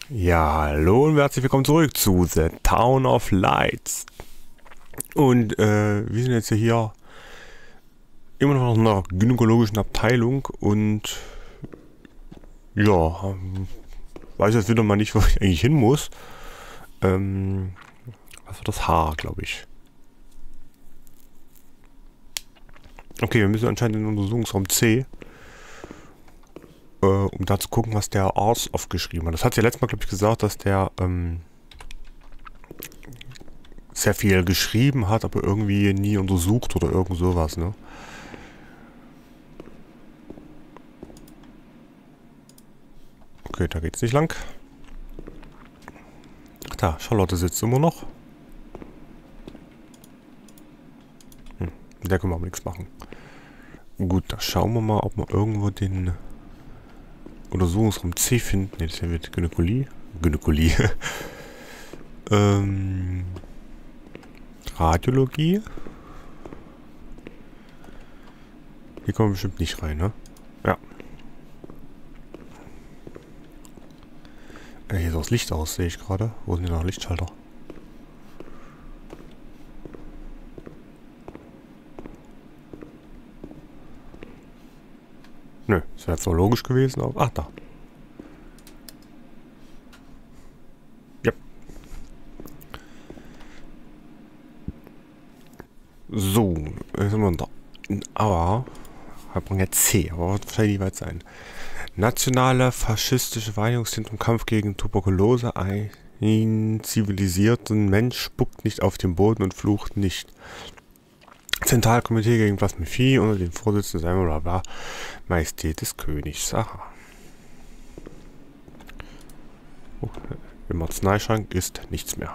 Ja, hallo und herzlich willkommen zurück zu The Town of Lights. Und wir sind jetzt hier immer noch in einer gynäkologischen Abteilung und ja, weiß jetzt wieder mal nicht, wo ich eigentlich hin muss. Was war das Haar, glaube ich. Okay, wir müssen anscheinend in den Untersuchungsraum C, um da zu gucken, was der Arzt aufgeschrieben hat. Das hat ja letztes Mal, glaube ich, gesagt, dass der sehr viel geschrieben hat, aber irgendwie nie untersucht oder irgend sowas, ne? Okay, da geht's nicht lang. Ach da, Charlotte sitzt immer noch. Der können wir aber nichts machen. Gut, da schauen wir mal, ob wir irgendwo den Untersuchungsraum C finden. Ne, das ist ja mit Gynäkologie. Radiologie. Hier kommen wir bestimmt nicht rein, ne? Ja. Hier ist auch das Licht aus, sehe ich gerade. Wo sind denn noch Lichtschalter? Nö, das wäre jetzt so logisch gewesen, aber... Ach, da. Ja. So, jetzt sind wir da. Aber... Hat man jetzt C, aber wird wahrscheinlich nicht weit sein. Nationale faschistische Vereinigungszentrum Kampf gegen Tuberkulose. Ein zivilisierten Mensch spuckt nicht auf den Boden und flucht nicht. Zentralkomitee gegen Blasphemie unter dem Vorsitzenden sein bla Majestät des Königs. Aha. Oh, im Arzneischrank ist nichts mehr.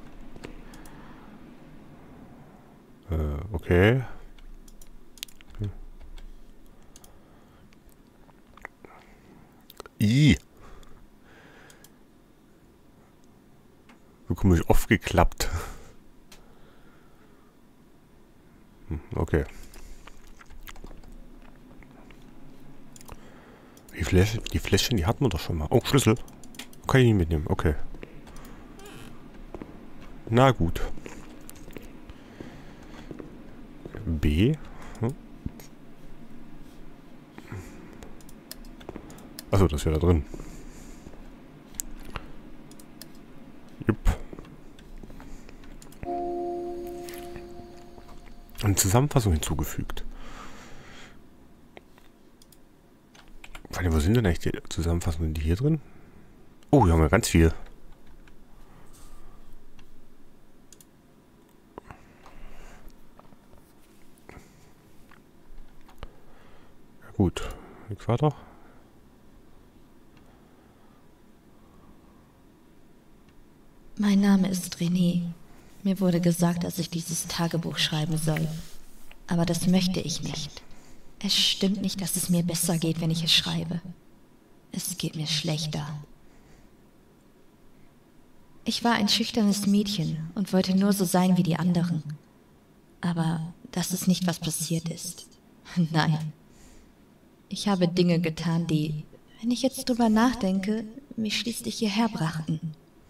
Okay. So komisch aufgeklappt. Okay. Die Fläschchen, die hatten wir doch schon mal. Oh, Schlüssel. Kann ich nicht mitnehmen. Okay. Na gut. B. Achso, das ist ja da drin. Jupp. Eine Zusammenfassung hinzugefügt. Wo sind denn eigentlich die Zusammenfassungen? Sind die hier drin? Oh, hier haben wir ganz viel. Ja gut. Nichts weiter. Mein Name ist René. Mir wurde gesagt, dass ich dieses Tagebuch schreiben soll. Aber das möchte ich nicht. Es stimmt nicht, dass es mir besser geht, wenn ich es schreibe. Es geht mir schlechter. Ich war ein schüchternes Mädchen und wollte nur so sein wie die anderen. Aber das ist nicht, was passiert ist. Nein. Ich habe Dinge getan, die, wenn ich jetzt drüber nachdenke, mich schließlich hierher brachten.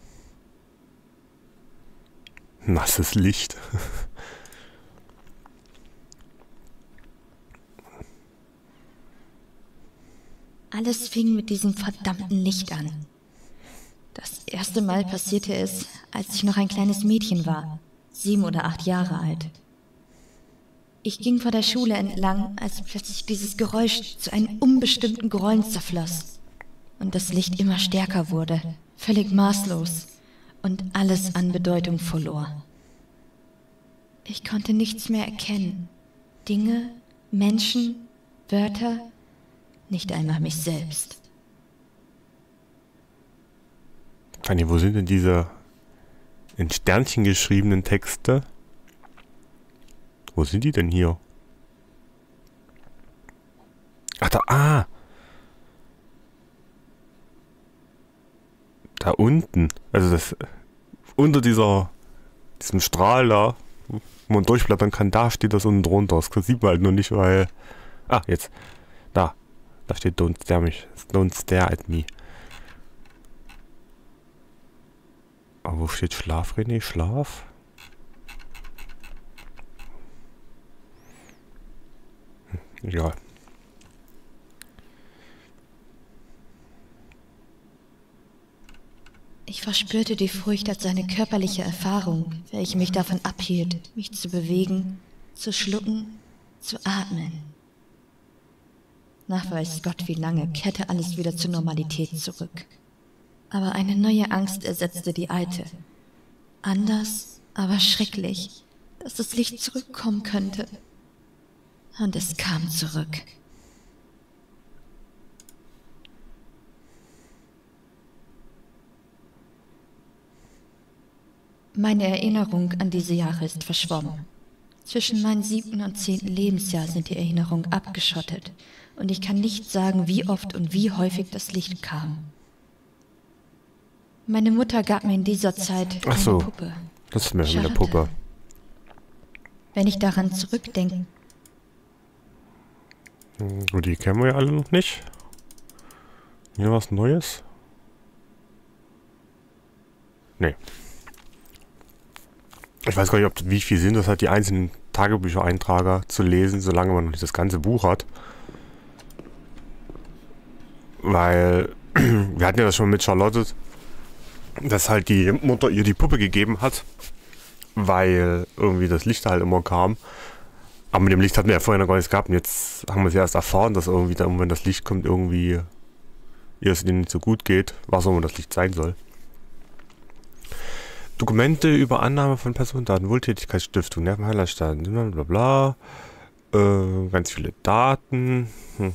Nasses Licht. Alles fing mit diesem verdammten Licht an. Das erste Mal passierte es, als ich noch ein kleines Mädchen war, 7 oder 8 Jahre alt. Ich ging vor der Schule entlang, als plötzlich dieses Geräusch zu einem unbestimmten Grollen zerfloss und das Licht immer stärker wurde, völlig maßlos und alles an Bedeutung verlor. Ich konnte nichts mehr erkennen. Dinge, Menschen, Wörter, nicht einmal mich selbst. Fanny, wo sind denn diese in Sternchen geschriebenen Texte? Wo sind die denn hier? Ach, da, da unten. Also das, unter diesem Strahl da, wo man durchblättern kann, da steht das unten drunter. Das sieht man halt nur nicht, weil... Ah, jetzt. Da steht Don't stare at me. Aber wo steht Schlaf, René? Schlaf? Egal. Ich verspürte die Furcht als eine körperliche Erfahrung, welche mich davon abhielt, mich zu bewegen, zu schlucken, zu atmen. Nach weiß Gott wie lange kehrte alles wieder zur Normalität zurück. Aber eine neue Angst ersetzte die alte. Anders, aber schrecklich, dass das Licht zurückkommen könnte. Und es kam zurück. Meine Erinnerung an diese Jahre ist verschwommen. Zwischen meinem 7. und 10. Lebensjahr sind die Erinnerungen abgeschottet und ich kann nicht sagen, wie oft und wie häufig das Licht kam. Meine Mutter gab mir in dieser Zeit eine Puppe. Das ist mir schon eine Puppe. Wenn ich daran zurückdenke. Gut, die kennen wir ja alle noch nicht. Hier was Neues? Nee. Ich weiß gar nicht, wie viel Sinn das hat, die einzelnen Tagebüchereintrager zu lesen, solange man noch nicht das ganze Buch hat. Weil, wir hatten ja das schon mit Charlotte, dass halt die Mutter ihr die Puppe gegeben hat, weil irgendwie das Licht halt immer kam. Aber mit dem Licht hatten wir ja vorher noch gar nichts gehabt und jetzt haben wir es ja erst erfahren, dass irgendwie dann, wenn das Licht kommt, irgendwie ihr es nicht so gut geht, was auch immer das Licht sein soll. Dokumente über Annahme von Personendaten, Wohltätigkeitsstiftung, Nervenheilanstalt, blablabla, ganz viele Daten.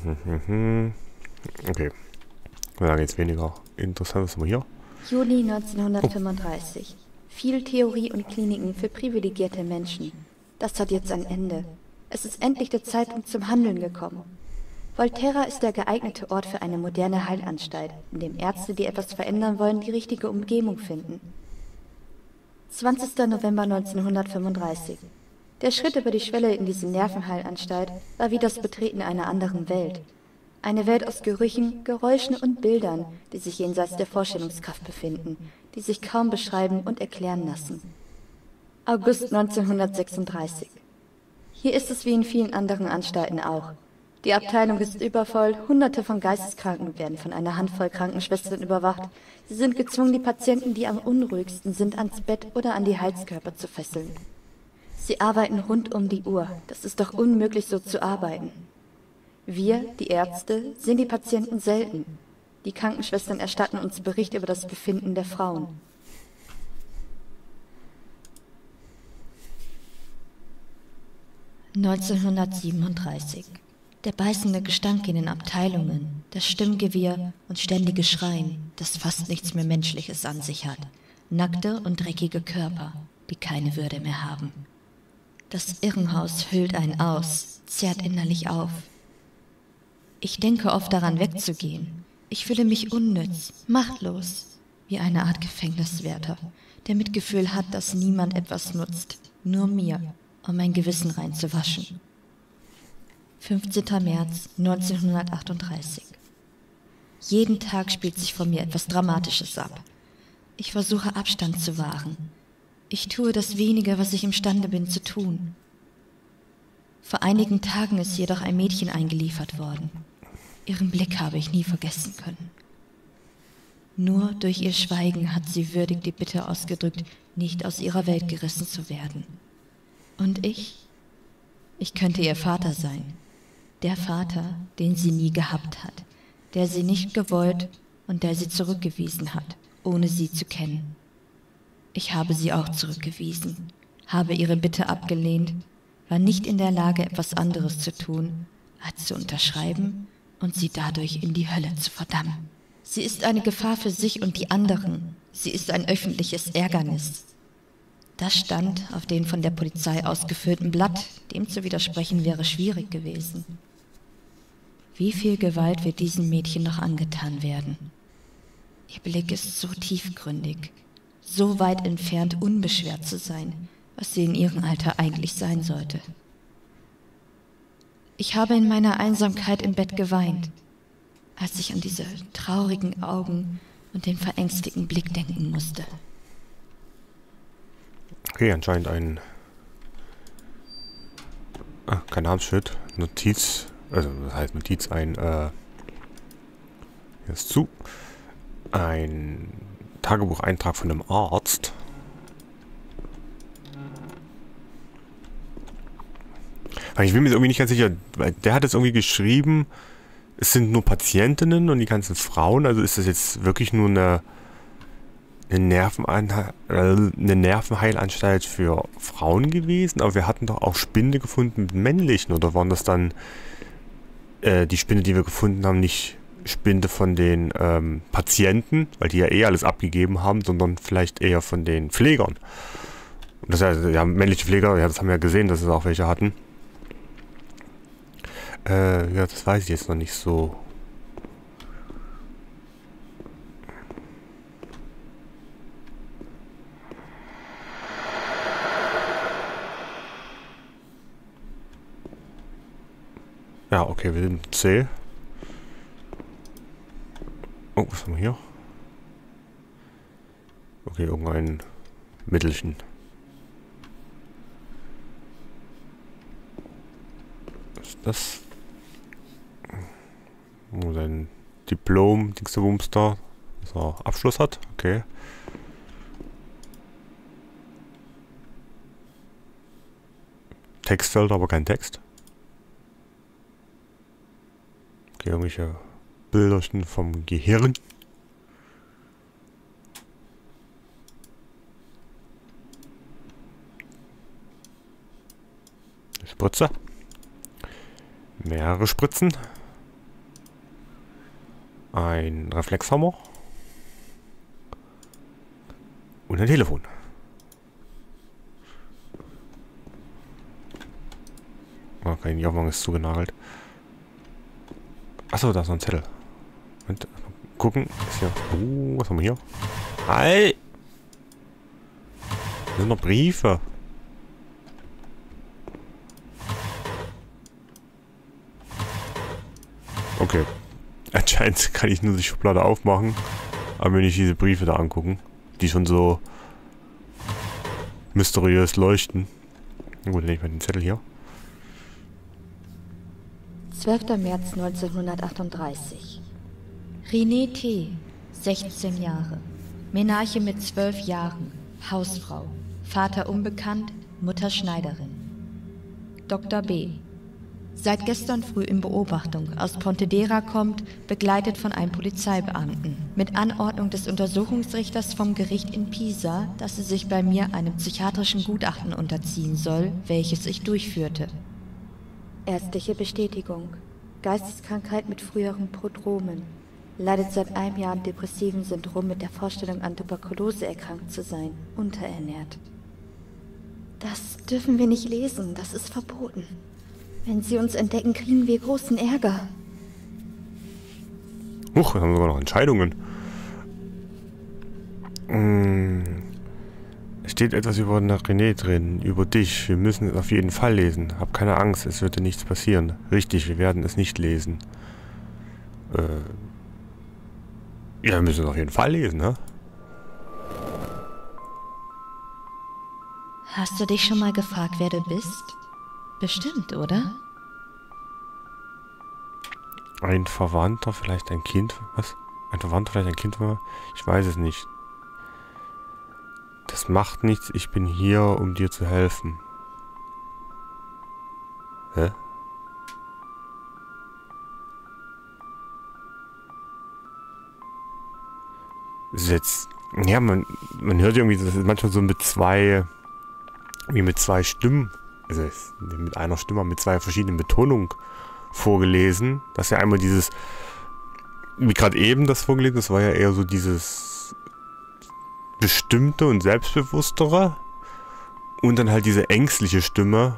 Okay. Und dann geht's weniger interessant. Was haben wir hier? Juli 1935. Viel Theorie und Kliniken für privilegierte Menschen. Das hat jetzt ein Ende. Es ist endlich der Zeitpunkt zum Handeln gekommen. Volterra ist der geeignete Ort für eine moderne Heilanstalt, in dem Ärzte, die etwas verändern wollen, die richtige Umgebung finden. 20. November 1935. Der Schritt über die Schwelle in diese Nervenheilanstalt war wie das Betreten einer anderen Welt. Eine Welt aus Gerüchen, Geräuschen und Bildern, die sich jenseits der Vorstellungskraft befinden, die sich kaum beschreiben und erklären lassen. August 1936. Hier ist es wie in vielen anderen Anstalten auch. Die Abteilung ist übervoll, Hunderte von Geisteskranken werden von einer Handvoll Krankenschwestern überwacht. Sie sind gezwungen, die Patienten, die am unruhigsten sind, ans Bett oder an die Heizkörper zu fesseln. Sie arbeiten rund um die Uhr. Das ist doch unmöglich, so zu arbeiten. Wir, die Ärzte, sehen die Patienten selten. Die Krankenschwestern erstatten uns Bericht über das Befinden der Frauen. (1937) Der beißende Gestank in den Abteilungen, das Stimmgewirr und ständige Schreien, das fast nichts mehr Menschliches an sich hat. Nackte und dreckige Körper, die keine Würde mehr haben. Das Irrenhaus hüllt einen aus, zehrt innerlich auf. Ich denke oft daran wegzugehen. Ich fühle mich unnütz, machtlos, wie eine Art Gefängniswärter, der Mitgefühl hat, dass niemand etwas nutzt, nur mir, um mein Gewissen reinzuwaschen. 15. März 1938. Jeden Tag spielt sich vor mir etwas Dramatisches ab. Ich versuche Abstand zu wahren. Ich tue das Wenige, was ich imstande bin zu tun. Vor einigen Tagen ist jedoch ein Mädchen eingeliefert worden. Ihren Blick habe ich nie vergessen können. Nur durch ihr Schweigen hat sie würdig die Bitte ausgedrückt, nicht aus ihrer Welt gerissen zu werden. Und ich? Ich könnte ihr Vater sein. Der Vater, den sie nie gehabt hat, der sie nicht gewollt und der sie zurückgewiesen hat, ohne sie zu kennen. Ich habe sie auch zurückgewiesen, habe ihre Bitte abgelehnt, war nicht in der Lage, etwas anderes zu tun, als zu unterschreiben und sie dadurch in die Hölle zu verdammen. Sie ist eine Gefahr für sich und die anderen. Sie ist ein öffentliches Ärgernis. Das stand auf dem von der Polizei ausgefüllten Blatt, dem zu widersprechen wäre schwierig gewesen. Wie viel Gewalt wird diesem Mädchen noch angetan werden? Ihr Blick ist so tiefgründig, so weit entfernt, unbeschwert zu sein, was sie in ihrem Alter eigentlich sein sollte. Ich habe in meiner Einsamkeit im Bett geweint, als ich an diese traurigen Augen und den verängstigten Blick denken musste. Okay, anscheinend ein... kein Namensschild. Notiz. Also, das heißt Notiz, hier ist zu. Ein Tagebucheintrag von einem Arzt. Aber ich bin mir irgendwie nicht ganz sicher, weil der hat jetzt irgendwie geschrieben, es sind nur Patientinnen und die ganzen Frauen. Also ist das jetzt wirklich nur eine Nervenheilanstalt für Frauen gewesen? Aber wir hatten doch auch Spinde gefunden mit männlichen. Oder waren das dann die Spinde, die wir gefunden haben, nicht Spinde von den Patienten, weil die ja eh alles abgegeben haben, sondern vielleicht eher von den Pflegern. Und das heißt, ja, männliche Pfleger, ja, das haben wir ja gesehen, dass es auch welche hatten. Ja, das weiß ich jetzt noch nicht so. Ja, okay, wir sind C. Oh, was haben wir hier? Okay, irgendein Mittelchen. Was ist das? Oh, sein Diplom, Dingsbums da, dass er Abschluss hat. Okay. Textfelder, aber kein Text. Okay, irgendwelche Bilderchen vom Gehirn. Spritze. Mehrere Spritzen. Ein Reflexhammer. Und ein Telefon. Oh, kann ich nicht aufmachen, ist zugenagelt. Achso, da ist noch ein Zettel. Und, gucken. Ist hier. Was haben wir hier? Hey! Das sind noch Briefe. Okay. Anscheinend kann ich nur die Schublade aufmachen. Aber wenn ich diese Briefe da angucken, die schon so mysteriös leuchten. Na gut, nehme ich mal den Zettel hier. 12. März 1938. René T., 16 Jahre. Menarche mit 12 Jahren. Hausfrau. Vater unbekannt, Mutter Schneiderin. Dr. B. Seit gestern früh in Beobachtung, aus Pontedera kommt, begleitet von einem Polizeibeamten. Mit Anordnung des Untersuchungsrichters vom Gericht in Pisa, dass sie sich bei mir einem psychiatrischen Gutachten unterziehen soll, welches ich durchführte. Ärztliche Bestätigung. Geisteskrankheit mit früheren Prodromen. Leidet seit einem Jahr am depressiven Syndrom mit der Vorstellung, an Tuberkulose erkrankt zu sein. Unterernährt. Das dürfen wir nicht lesen, das ist verboten. Wenn sie uns entdecken, kriegen wir großen Ärger. Huch, wir haben sogar noch Entscheidungen. Es steht etwas über René drin, über dich. Wir müssen es auf jeden Fall lesen. Hab keine Angst, es wird dir nichts passieren. Richtig, wir werden es nicht lesen. Ja, wir müssen es auf jeden Fall lesen, ne? Hast du dich schon mal gefragt, wer du bist? Bestimmt, oder? Ein Verwandter, vielleicht ein Kind. Was? Ein Verwandter, vielleicht ein Kind war? Ich weiß es nicht. Das macht nichts, ich bin hier, um dir zu helfen. Hä? Das ist jetzt... Ja, man hört irgendwie, das ist manchmal so mit zwei Stimmen. Also mit einer Stimme, mit zwei verschiedenen Betonungen vorgelesen. Das ist ja einmal dieses, wie gerade eben das vorgelesen, das war ja eher so dieses bestimmte und selbstbewusstere. Und dann halt diese ängstliche Stimme,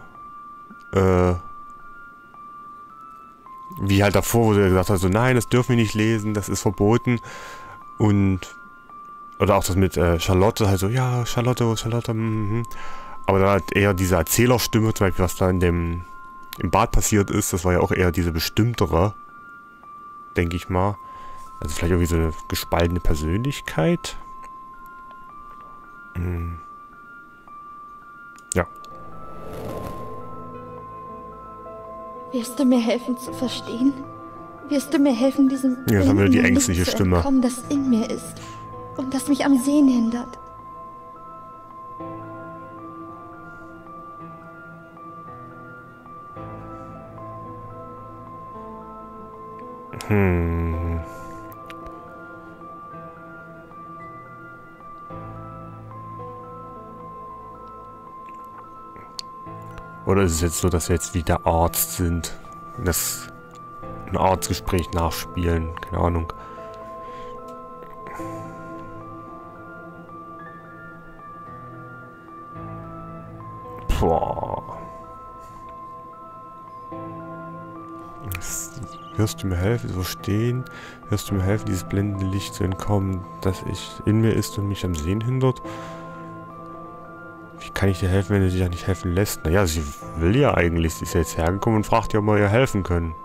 wie halt davor, wo er gesagt hat, so nein, das dürfen wir nicht lesen, das ist verboten. Und, oder auch das mit Charlotte, halt so, ja, Charlotte, wo ist Charlotte, Aber dann halt eher diese Erzählerstimme, zum Beispiel, was da im Bad passiert ist, das war ja auch eher diese bestimmtere, denke ich mal. Also vielleicht irgendwie so eine gespaltene Persönlichkeit. Wirst du mir helfen zu verstehen? Wirst du mir helfen, diesem Ja, das haben wir die blendenden ängstliche Licht zu Stimme. entkommen, das in mir ist und das mich am Sehen hindert? Oder ist es jetzt so, dass wir jetzt wie der Arzt sind? Das ein Arztgespräch nachspielen? Keine Ahnung. Boah. Wirst du mir helfen, so stehen? Wirst du mir helfen, dieses blendende Licht zu entkommen, das in mir ist und mich am Sehen hindert? Wie kann ich dir helfen, wenn du dich ja nicht helfen lässt? Naja, sie will ja eigentlich. Sie ist ja jetzt hergekommen und fragt ja, ob wir ihr helfen können.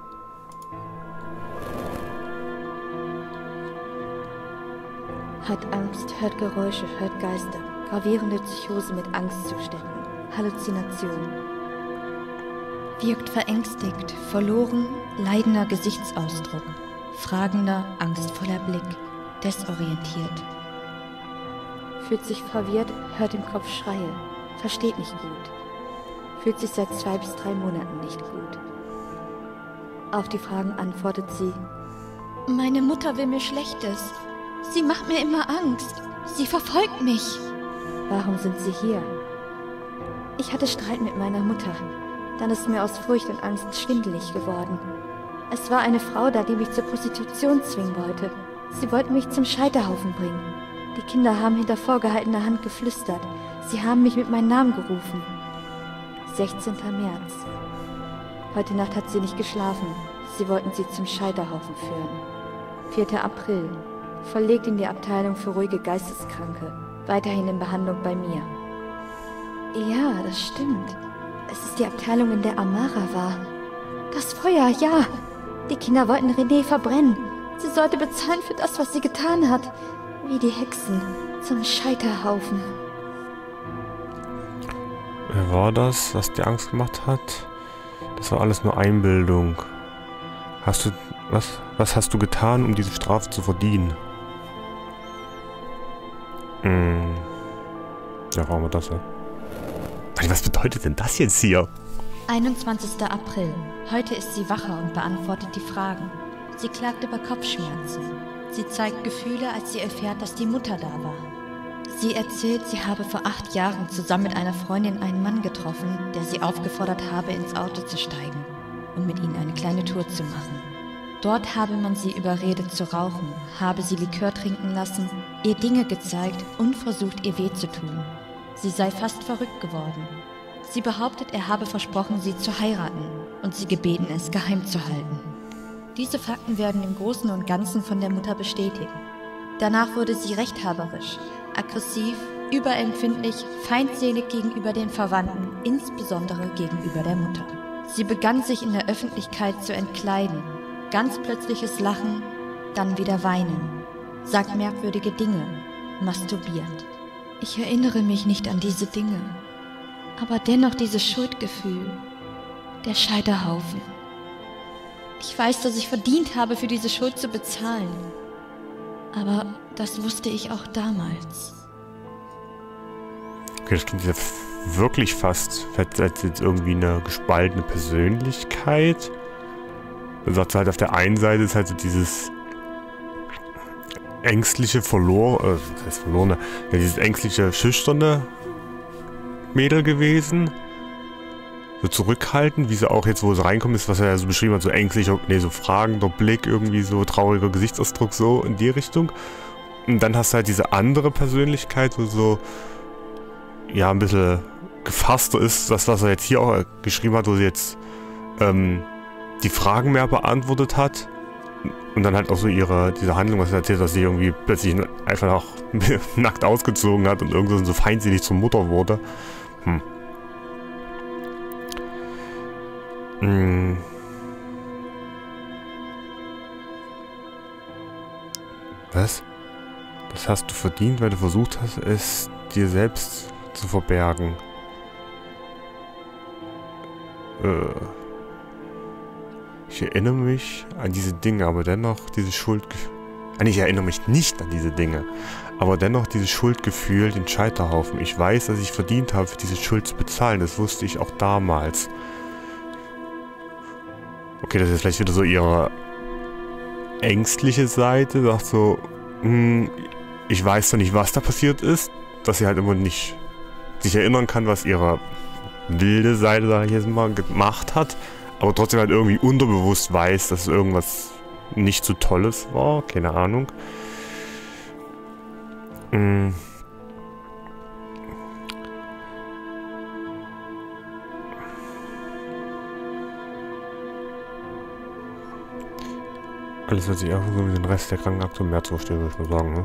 Hat Angst, hört Geräusche, hört Geister. Gravierende Psychose mit Angstzuständen. Halluzinationen. Wirkt verängstigt, verloren, leidender Gesichtsausdruck. Fragender, angstvoller Blick. Desorientiert. Fühlt sich verwirrt, hört im Kopf Schreie. Versteht nicht gut. Fühlt sich seit 2 bis 3 Monaten nicht gut. Auf die Fragen antwortet sie: Meine Mutter will mir Schlechtes. Sie macht mir immer Angst. Sie verfolgt mich. Warum sind Sie hier? Ich hatte Streit mit meiner Mutter. Dann ist mir aus Furcht und Angst schwindelig geworden. Es war eine Frau da, die mich zur Prostitution zwingen wollte. Sie wollte mich zum Scheiterhaufen bringen. Die Kinder haben hinter vorgehaltener Hand geflüstert. Sie haben mich mit meinem Namen gerufen. 16. März. Heute Nacht hat sie nicht geschlafen. Sie wollten sie zum Scheiterhaufen führen. 4. April. Verlegt in die Abteilung für ruhige Geisteskranke. Weiterhin in Behandlung bei mir. Ja, das stimmt. Es ist die Abteilung, in der Amara war. Das Feuer, ja. Die Kinder wollten René verbrennen. Sie sollte bezahlen für das, was sie getan hat. Wie die Hexen zum Scheiterhaufen. Wer war das, was dir Angst gemacht hat? Das war alles nur Einbildung. Was hast du getan, um diese Strafe zu verdienen? Ja, warum wir das ja? Was bedeutet denn das jetzt hier? 21. April. Heute ist sie wacher und beantwortet die Fragen. Sie klagt über Kopfschmerzen. Sie zeigt Gefühle, als sie erfährt, dass die Mutter da war. Sie erzählt, sie habe vor 8 Jahren zusammen mit einer Freundin einen Mann getroffen, der sie aufgefordert habe, ins Auto zu steigen und mit ihnen eine kleine Tour zu machen. Dort habe man sie überredet zu rauchen, habe sie Likör trinken lassen, ihr Dinge gezeigt und versucht, ihr weh zu tun. Sie sei fast verrückt geworden. Sie behauptet, er habe versprochen, sie zu heiraten und sie gebeten, es geheim zu halten. Diese Fakten werden im Großen und Ganzen von der Mutter bestätigt. Danach wurde sie rechthaberisch, aggressiv, überempfindlich, feindselig gegenüber den Verwandten, insbesondere gegenüber der Mutter. Sie begann sich in der Öffentlichkeit zu entkleiden. Ganz plötzliches Lachen, dann wieder weinen, sagt merkwürdige Dinge, masturbiert. Ich erinnere mich nicht an diese Dinge, aber dennoch dieses Schuldgefühl, der Scheiterhaufen. Ich weiß, dass ich verdient habe, für diese Schuld zu bezahlen, aber das wusste ich auch damals. Okay, das klingt ja wirklich fast als jetzt irgendwie eine gespaltene Persönlichkeit. Du sagst halt, auf der einen Seite ist halt so dieses ängstliche, dieses ängstliche, schüchterne Mädel gewesen. So zurückhaltend, wie sie auch jetzt, wo sie reinkommt, ist, was er ja so beschrieben hat, so ängstlicher, so fragender Blick, irgendwie so trauriger Gesichtsausdruck, so in die Richtung. Und dann hast du halt diese andere Persönlichkeit, wo so, ja, ein bisschen gefasster ist, das, was er jetzt hier auch geschrieben hat, wo sie jetzt, die Fragen mehr beantwortet hat. Und dann halt auch so diese Handlung, was sie erzählt, dass sie irgendwie plötzlich einfach auch nackt ausgezogen hat und irgendwann so feindselig zur Mutter wurde. Was? Das hast du verdient, weil du versucht hast, es dir selbst zu verbergen. Ich erinnere mich an diese Dinge, aber dennoch dieses Schuldgefühl. Ich erinnere mich nicht an diese Dinge, aber dennoch dieses Schuldgefühl, den Scheiterhaufen. Ich weiß, dass ich verdient habe, für diese Schuld zu bezahlen. Das wusste ich auch damals. Okay, das ist vielleicht wieder so ihre ängstliche Seite. Sagt so, ich weiß doch nicht, was da passiert ist. Dass sie halt immer nicht sich erinnern kann, was ihre wilde Seite, sag ich jetzt mal, gemacht hat. Aber trotzdem halt irgendwie unterbewusst weiß, dass irgendwas nicht so Tolles war. Keine Ahnung. Alles wird sich einfach so wie den Rest der Krankenakte im März vorstellen, würde ich mal sagen, ne?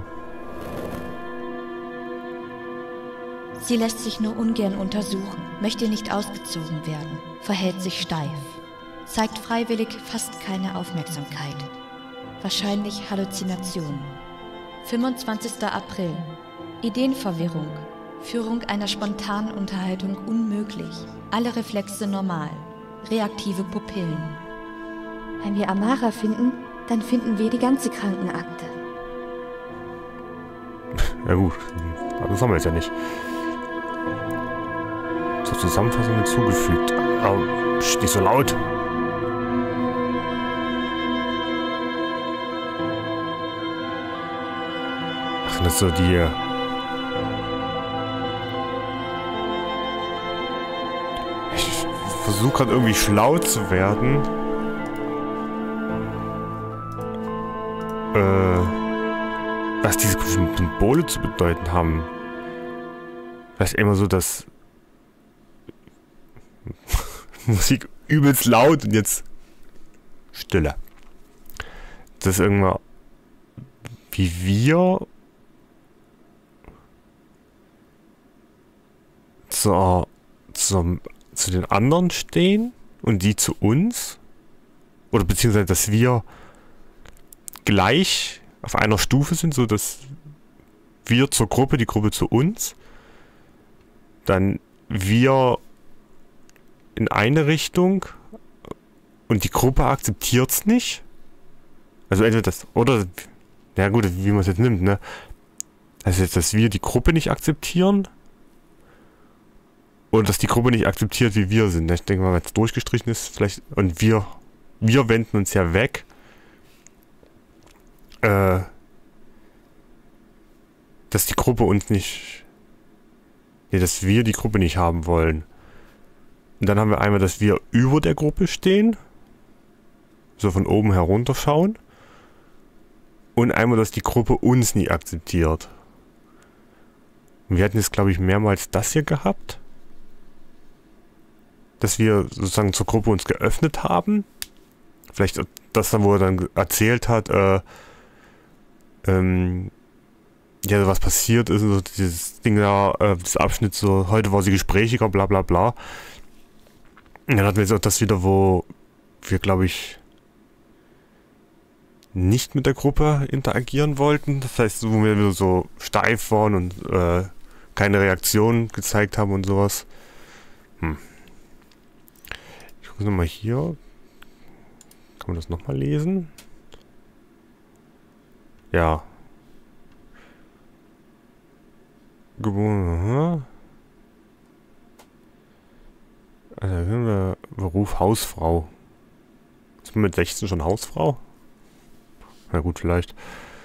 Sie lässt sich nur ungern untersuchen, möchte nicht ausgezogen werden, verhält sich steif, zeigt freiwillig fast keine Aufmerksamkeit. Wahrscheinlich Halluzinationen. 25. April. Ideenverwirrung. Führung einer spontanen Unterhaltung unmöglich. Alle Reflexe normal. Reaktive Pupillen. Wenn wir Amara finden, dann finden wir die ganze Krankenakte. Ja gut, das haben wir jetzt ja nicht. Zur Zusammenfassung hinzugefügt. Aber nicht so laut. Ach, das ist so die... Ich versuche gerade irgendwie schlau zu werden. Was diese Symbole zu bedeuten haben. Vielleicht immer so, dass Musik übelst laut und jetzt Stille. Das ist irgendwann wie wir zu den anderen stehen und die zu uns. Oder beziehungsweise, dass wir gleich auf einer Stufe sind, so dass wir zur Gruppe, die Gruppe zu uns, dann wir in eine Richtung und die Gruppe akzeptiert es nicht. Also entweder das, oder, ja gut, wie man es jetzt nimmt, ne? Also jetzt, dass wir die Gruppe nicht akzeptieren oder dass die Gruppe nicht akzeptiert, wie wir sind. Ich denke mal, wenn es durchgestrichen ist, vielleicht, und wir wenden uns ja weg. Dass die Gruppe uns nicht... Nee, dass wir die Gruppe nicht haben wollen. Und dann haben wir einmal, dass wir über der Gruppe stehen. So von oben herunter schauen. Und einmal, dass die Gruppe uns nie akzeptiert. Und wir hatten jetzt, glaube ich, mehrmals das hier gehabt. Dass wir sozusagen zur Gruppe uns geöffnet haben. Vielleicht das dann, wo er dann erzählt hat, ja, was passiert ist, so dieses Ding da, das Abschnitt so, heute war sie gesprächiger, bla bla bla. Und dann hatten wir jetzt auch das wieder, wo wir, glaube ich, nicht mit der Gruppe interagieren wollten. Das heißt, wo wir wieder so steif waren und keine Reaktion gezeigt haben und sowas. Ich gucke nochmal hier. Kann man das nochmal lesen? Ja. Geboren, also können wir Beruf Hausfrau. Ist man mit 16 schon Hausfrau? Na gut, vielleicht.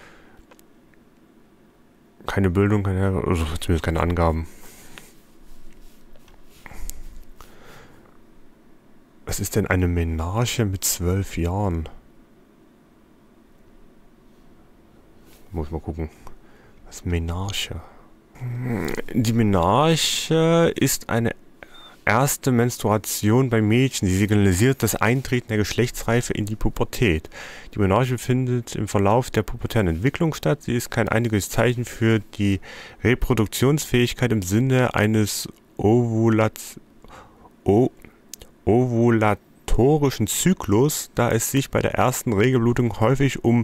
Keine Bildung, also zumindest keine Angaben. Was ist denn eine Menarche mit 12 Jahren? Muss mal gucken. Was ist Menarche? Die Menarche ist eine erste Menstruation bei Mädchen. Sie signalisiert das Eintreten der Geschlechtsreife in die Pubertät. Die Menarche findet im Verlauf der pubertären Entwicklung statt. Sie ist kein eindeutiges Zeichen für die Reproduktionsfähigkeit im Sinne eines ovulatorischen Zyklus, da es sich bei der ersten Regelblutung häufig um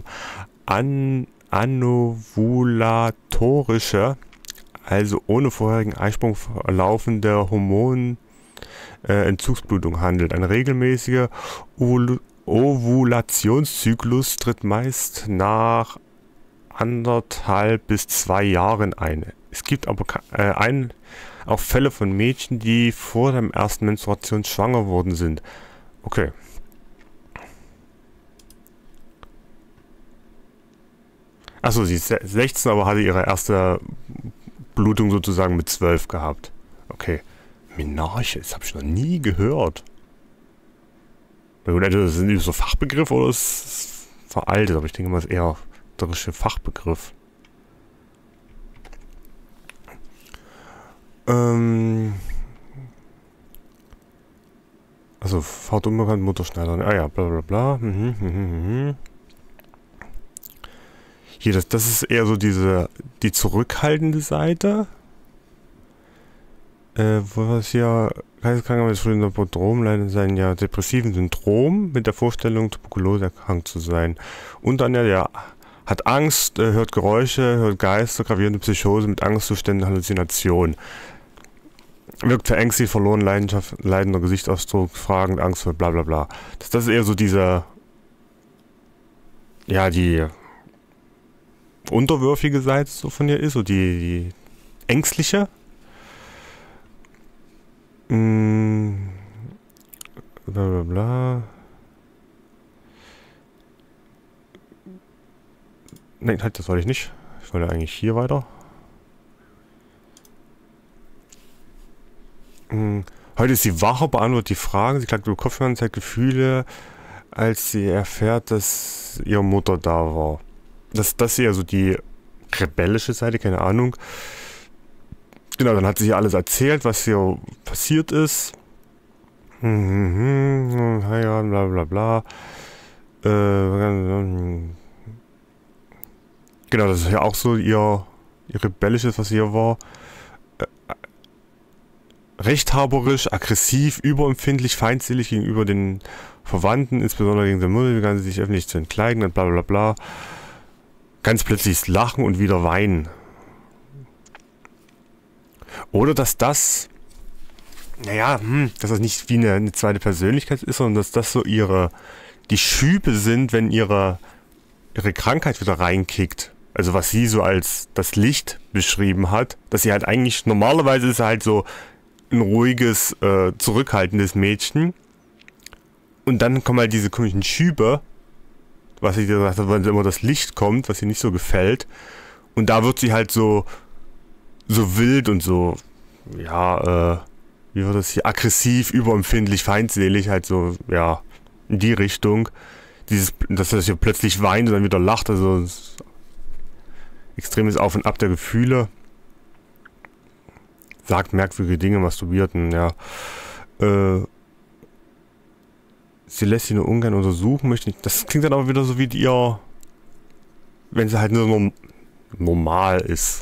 anovulatorische, also ohne vorherigen Eisprung verlaufende Entzugsblutung handelt. Eine regelmäßige Ovulationszyklus tritt meist nach 1,5 bis 2 Jahren ein. Es gibt aber auch Fälle von Mädchen, die vor dem ersten Menstruation schwanger worden sind. Okay. Achso, sie ist 16, aber hatte ihre erste Blutung sozusagen mit 12 gehabt. Okay. Menarche, das habe ich noch nie gehört. Na gut, das ist nicht so Fachbegriff oder ist es veraltet, aber ich denke mal, es ist eher der richtige Fachbegriff. Also, Vater unbekannt, Mutter Schneider. Ah ja, bla bla bla. Hier, das ist eher so die zurückhaltende Seite. Wo was hier, Geisteskrankheit mit frühen Syndrom leiden sein ja depressiven Syndrom mit der Vorstellung, Tuberkulose erkrankt zu sein. Und dann ja, hat Angst, hört Geräusche, hört Geister, gravierende Psychose mit Angstzuständen, Halluzinationen. Wirkt verängstigt, verloren, leidender Gesichtsausdruck, fragend, Angst vor bla bla bla. Das ist eher so diese, ja, die unterwürfige Seite so von ihr ist, so die ängstliche. Bla bla bla. Nein, halt, das wollte ich nicht. Ich wollte eigentlich hier weiter. Heute ist sie wacher, beantwortet die Fragen. Sie klagt über Kopfschmerzen, zeigt Gefühle, als sie erfährt, dass ihre Mutter da war. Das ist ja so die rebellische Seite, keine Ahnung. Genau, dann hat sie hier alles erzählt, was hier passiert ist. Ja, bla bla bla. Genau, das ist ja auch so ihr rebellisches, was hier war. Rechthaberisch, aggressiv, überempfindlich, feindselig gegenüber den Verwandten, insbesondere gegen den Mutter, begann sie sich öffentlich zu entkleiden und bla bla bla. Ganz plötzlich lachen und wieder weinen. Oder dass das, naja, dass das nicht wie eine zweite Persönlichkeit ist, sondern dass das so die Schübe sind, wenn ihre Krankheit wieder reinkickt. Also was sie so als das Licht beschrieben hat, dass sie halt eigentlich, normalerweise ist sie halt so ein ruhiges, zurückhaltendes Mädchen. Und dann kommen halt diese komischen Schübe, was ich dir gesagt habe, wenn immer das Licht kommt, was ihr nicht so gefällt. Und da wird sie halt so wild und so, ja, wie wird das hier, aggressiv, überempfindlich, feindselig, halt so, ja, in die Richtung. Dass das hier plötzlich weint und dann wieder lacht, also extremes Auf und Ab der Gefühle. Sagt merkwürdige Dinge, masturbiert und ja. Sie lässt sie nur ungern untersuchen, möchte nicht. Das klingt dann aber wieder so wie ihr, wenn sie halt nur normal ist.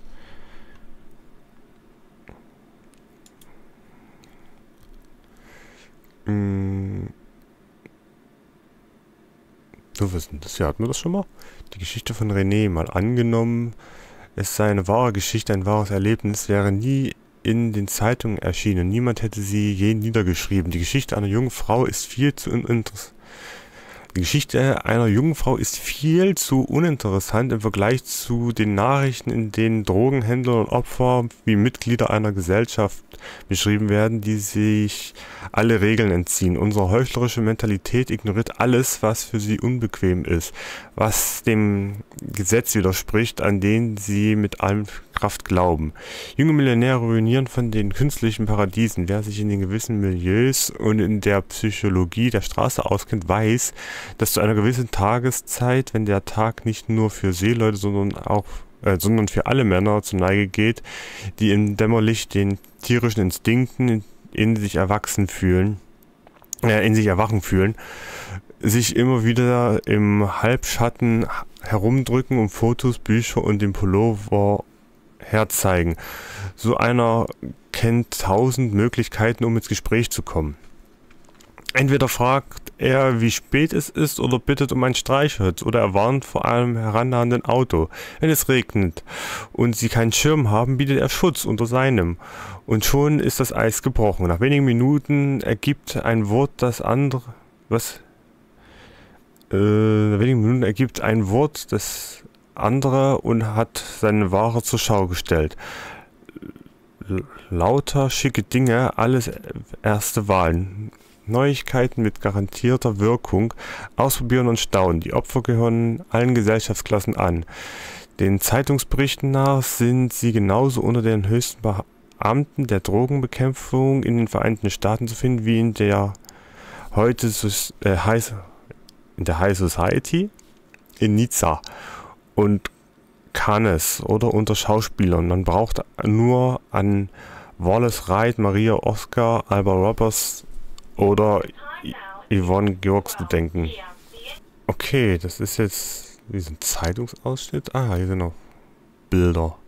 So, was ist denn das hier? Hatten wir das schon mal? Die Geschichte von René. Mal angenommen, es sei eine wahre Geschichte, ein wahres Erlebnis, wäre nie in den Zeitungen erschienen. Niemand hätte sie je niedergeschrieben. Die Geschichte einer jungen Frau ist viel zu uninteressant. Die Geschichte einer jungen Frau ist viel zu uninteressant im Vergleich zu den Nachrichten, in denen Drogenhändler und Opfer wie Mitglieder einer Gesellschaft beschrieben werden, die sich alle Regeln entziehen. Unsere heuchlerische Mentalität ignoriert alles, was für sie unbequem ist, was dem Gesetz widerspricht, an den sie mit allem Kraft glauben. Junge Millionäre ruinieren von den künstlichen Paradiesen. Wer sich in den gewissen Milieus und in der Psychologie der Straße auskennt, weiß, dass zu einer gewissen Tageszeit, wenn der Tag nicht nur für Seeleute, sondern für alle Männer zur Neige geht, die im Dämmerlicht den tierischen Instinkten in sich erwachen fühlen, sich immer wieder im Halbschatten herumdrücken und Fotos, Bücher und den Pullover herzeigen. So einer kennt 1000 Möglichkeiten, um ins Gespräch zu kommen. Entweder fragt er, wie spät es ist, oder bittet um ein Streichholz, oder er warnt vor einem herannahenden Auto. Wenn es regnet und sie keinen Schirm haben, bietet er Schutz unter seinem. Und schon ist das Eis gebrochen. Nach wenigen Minuten ergibt ein Wort das andere. Was? In wenigen Minuten ergibt ein Wort das andere und hat seine Ware zur Schau gestellt. Lauter schicke Dinge, alles erste Wahlen. Neuigkeiten mit garantierter Wirkung, ausprobieren und staunen. Die Opfer gehören allen Gesellschaftsklassen an. Den Zeitungsberichten nach sind sie genauso unter den höchsten Beamten der Drogenbekämpfung in den Vereinigten Staaten zu finden wie in der High Society in Nizza und Cannes oder unter Schauspielern. Man braucht nur an Wallace Wright, Maria Oscar, Alba Roberts oder Yvonne Georgs zu denken. Okay, das ist jetzt ein Zeitungsausschnitt. Ah, hier sind noch Bilder.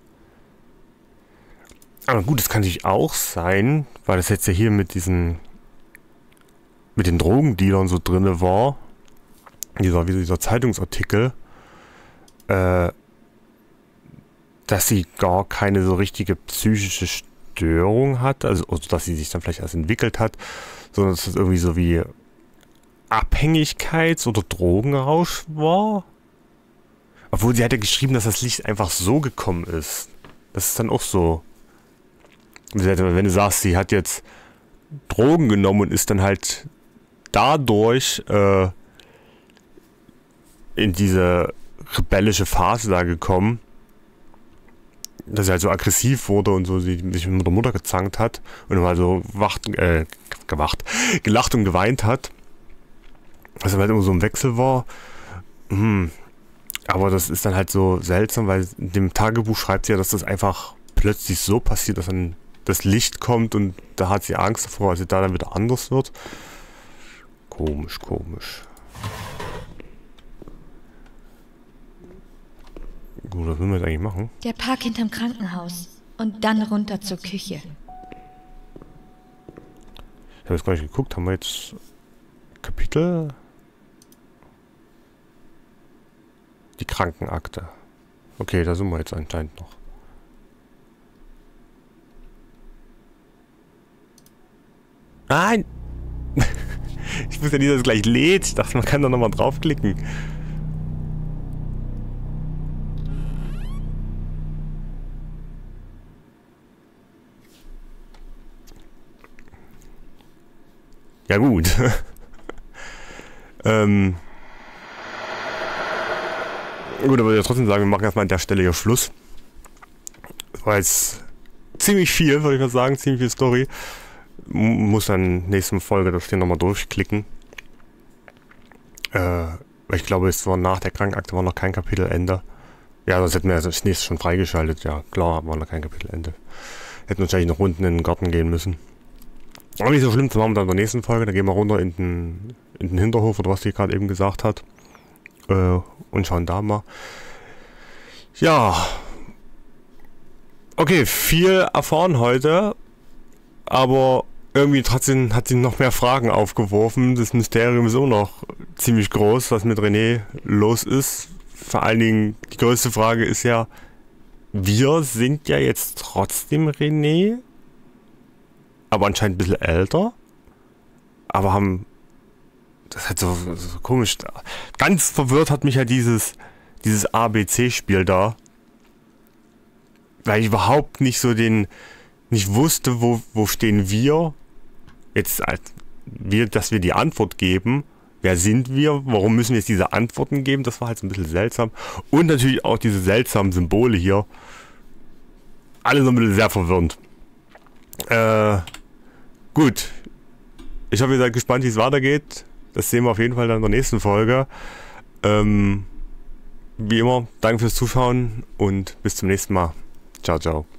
Aber gut, das kann natürlich auch sein, weil das jetzt ja hier mit den Drogendealern so drinne war. Dieser Zeitungsartikel, dass sie gar keine so richtige psychische Störung hat, also dass sie sich dann vielleicht erst entwickelt hat, sondern dass das irgendwie so wie Abhängigkeits- oder Drogenrausch war. Obwohl sie hat ja geschrieben, dass das Licht einfach so gekommen ist. Das ist dann auch so. Wenn du sagst, sie hat jetzt Drogen genommen und ist dann halt dadurch in diese rebellische Phase da gekommen, dass sie halt so aggressiv wurde und so sich mit der Mutter gezankt hat und immer so gelacht und geweint hat. Was halt immer so ein Wechsel war. Aber das ist dann halt so seltsam, weil in dem Tagebuch schreibt sie ja, dass das einfach plötzlich so passiert, dass dann das Licht kommt und da hat sie Angst davor, dass sie da dann wieder anders wird. Komisch. Gut, was müssen wir jetzt eigentlich machen? Der Park hinterm Krankenhaus. Und dann runter zur Küche. Ich habe jetzt gar nicht geguckt. Haben wir jetzt Kapitel? Die Krankenakte. Okay, da sind wir jetzt anscheinend noch. Nein! Ich wusste ja nicht, dass es gleich lädt. Ich dachte, man kann da nochmal draufklicken. Ja gut. Gut, aber ich trotzdem sagen, wir machen erstmal an der Stelle hier Schluss. Das war jetzt ziemlich viel, würde ich mal sagen, ziemlich viel Story. Muss dann in der nächsten Folge das hier nochmal durchklicken. Weil ich glaube, es war nach der Krankenakte war noch kein Kapitelende. Ja, sonst hätten wir das nächste schon freigeschaltet. Ja, klar, war noch kein Kapitelende. Hätten wahrscheinlich noch unten in den Garten gehen müssen. Aber nicht so schlimm, das machen wir dann in der nächsten Folge. Da gehen wir runter in den Hinterhof oder was die gerade eben gesagt hat. Und schauen da mal. Ja. Okay, viel erfahren heute. Aber irgendwie trotzdem hat sie noch mehr Fragen aufgeworfen. Das Mysterium ist auch noch ziemlich groß, was mit René los ist. Vor allen Dingen, die größte Frage ist ja, wir sind ja jetzt trotzdem René, aber anscheinend ein bisschen älter, aber haben, das ist halt so komisch, ganz verwirrt hat mich ja dieses ABC-Spiel da, weil ich überhaupt nicht so nicht wusste, wo stehen wir, jetzt dass wir die Antwort geben, wer sind wir, warum müssen wir jetzt diese Antworten geben, das war halt so ein bisschen seltsam und natürlich auch diese seltsamen Symbole hier, alle so ein bisschen sehr verwirrend. Gut. Ich hoffe, ihr seid gespannt, wie es weitergeht. Das sehen wir auf jeden Fall dann in der nächsten Folge. Wie immer, danke fürs Zuschauen und bis zum nächsten Mal. Ciao, ciao.